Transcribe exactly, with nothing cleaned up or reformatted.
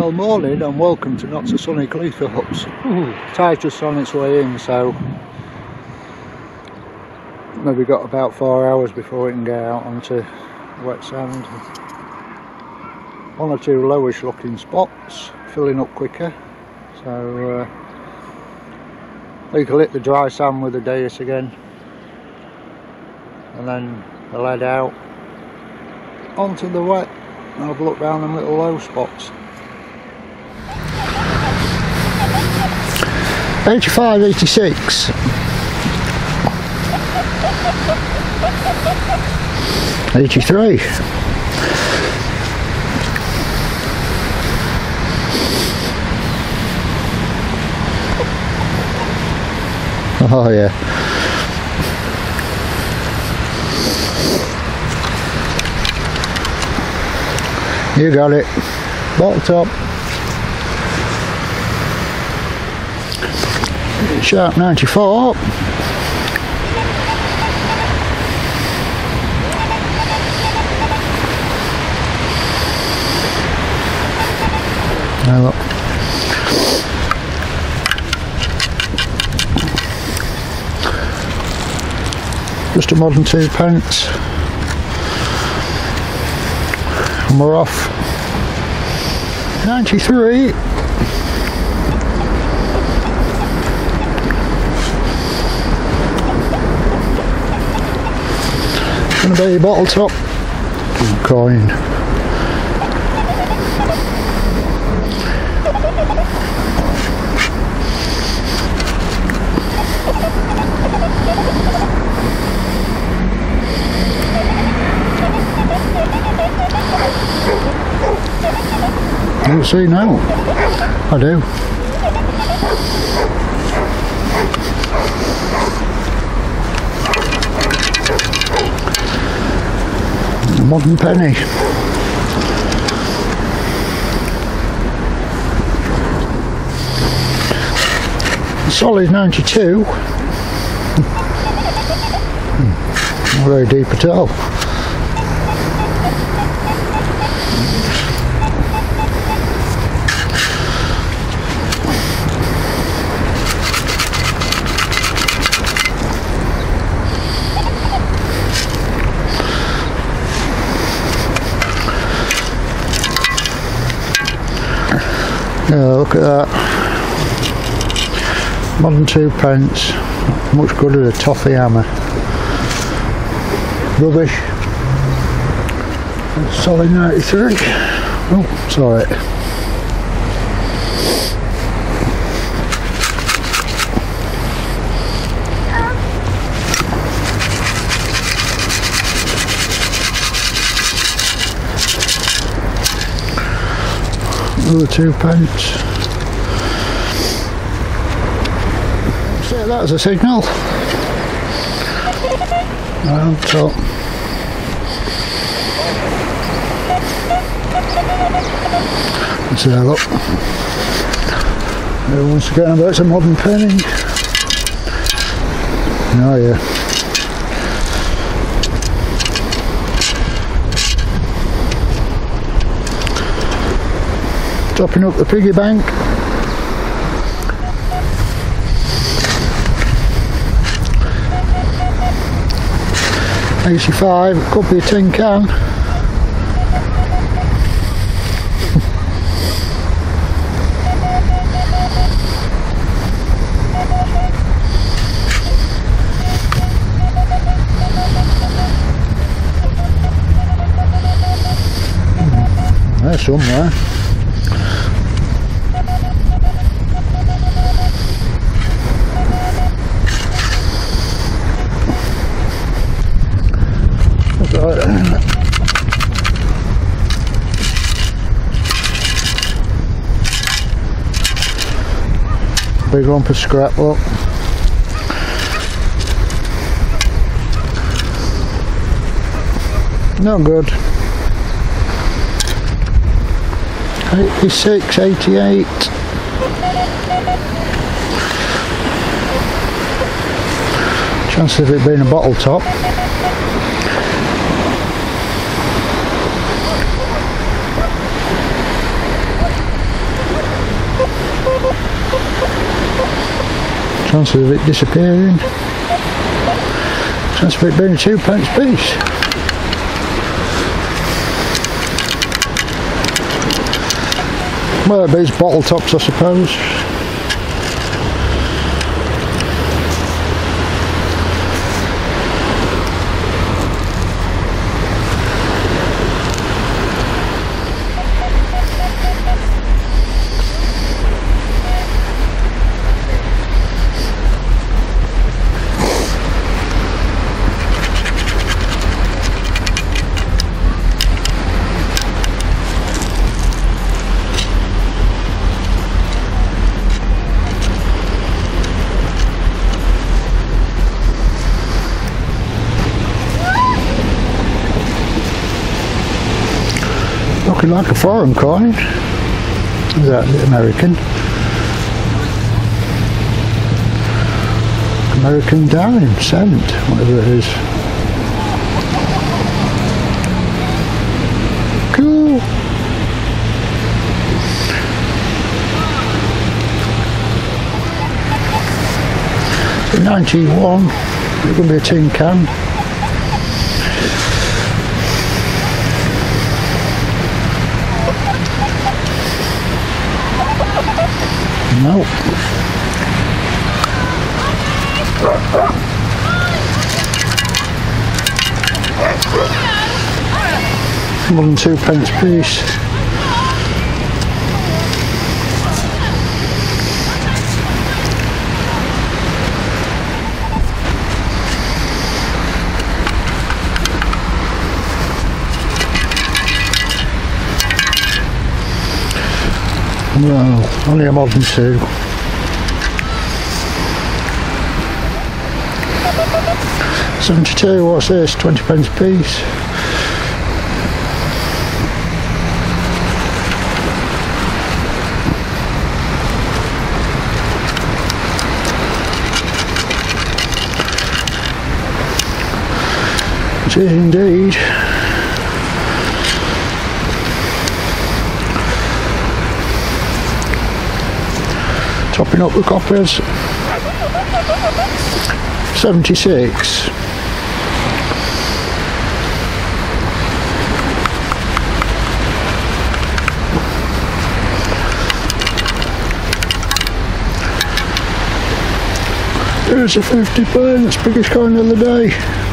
Well, morning and welcome to Not So Sunny Cleethorpes. Tide's just on its way in, so maybe got about four hours before we can get out onto wet sand. One or two lowish looking spots, filling up quicker, so uh, we can hit the dry sand with the dais again and then the lead out onto the wet and have a look down them little low spots. eighty-five, eighty-six. eighty-three. Oh yeah. You got it. Bottle top. Sharp ninety-four. Now look. Just a modern two pence. And we're off. ninety-three. Gonna be a bottle top coin. You see now? I do. Modern penny. Solid ninety-two. Not very deep at all. Yeah, look at that. Modern two pence. Much good as a toffee hammer. Rubbish. Solid ninety-three. Oh, sorry. Another two pence. Set that as a signal. Round top. Let's have a look. Everyone's forgetting about some modern penny. Oh yeah. Topping up the piggy bank. eighty-five, could be a tin can. There somewhere. Big lump of scrap, look. Not good. eighty-six, eighty-eight. Chance of it being a bottle top. Chances of it disappearing. Chance of it being a two pence piece. Well, these bottle tops, I suppose. Looking like a foreign coin. Is that American? American dime, cent, whatever it is. Cool. So ninety-one, it's going to be a tin can. Nope. More than two pence piece. No, only a modern two. seventy-two, what's this? twenty pence piece. It is indeed. Topping up the coppers. seventy-six. There's a fifty pence, biggest coin of the day.